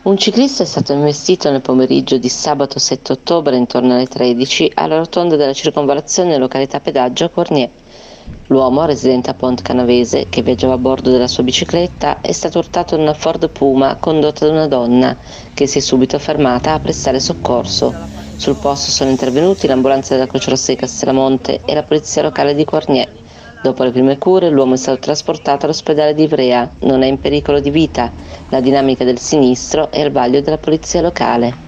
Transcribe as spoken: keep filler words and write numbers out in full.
Un ciclista è stato investito nel pomeriggio di sabato sette ottobre intorno alle tredici alla rotonda della circonvallazione località Pedaggio a Cornier. L'uomo, residente a Pont Canavese, che viaggiava a bordo della sua bicicletta, è stato urtato da una Ford Puma condotta da una donna, che si è subito fermata a prestare soccorso. Sul posto sono intervenuti l'ambulanza della Croce Rossa di Castellamonte e la polizia locale di Cornier. Dopo le prime cure, l'uomo è stato trasportato all'ospedale di Ivrea. Non è in pericolo di vita. La dinamica del sinistro è al vaglio della polizia locale.